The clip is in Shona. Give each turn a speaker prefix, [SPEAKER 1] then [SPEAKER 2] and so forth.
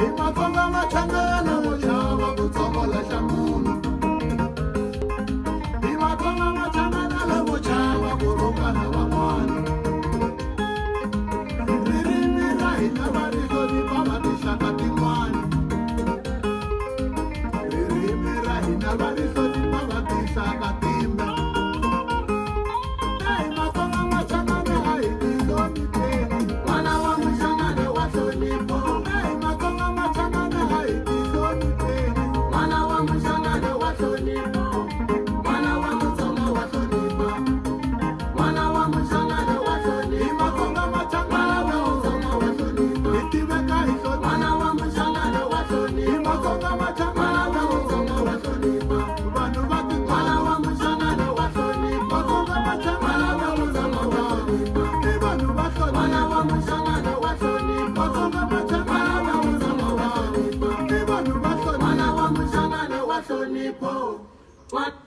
[SPEAKER 1] Matsonga machangana mo chava ku tsokola xa munhu. Hi Matsonga machangana lamo chava ku rhungana van'wana. Ririmi ra hina va ri hlonipha va tinxaka tin'wana. Ririmi ra hina va ri hlonipha va tinxaka timbe. Hi Matsonga machangana a hi tihlonipheni. N'wana wa muchangana wa hlonipho. Hi Matsonga machangana a hi tihlonipheni. N'wana wa muchangana wa hlonipho. N'wana wa Mutsonga wa hlonipha. N'wana wa muchangana wa hlonipha. Hi Matsonga machangana wa Mutsonga wa hlonipha. Hi tiveka hi hlonipha. N'wana wa muchangana wa hlonipha. Hi Matsonga machangana wa Mutsonga wa hlonipha. Vanhu va ti n'wana wa muchangana wa hlonipha. Matsonga machangana wa Mutsonga wa hlonipha. Hi vanhu va hlonipha. N'wana wa muchangana wa hlonipha. Matsonga machangana wa Mutsonga wa hlonipha. Hi vanhu va hlonipha. N'wana wa muchangana wa hlonipho.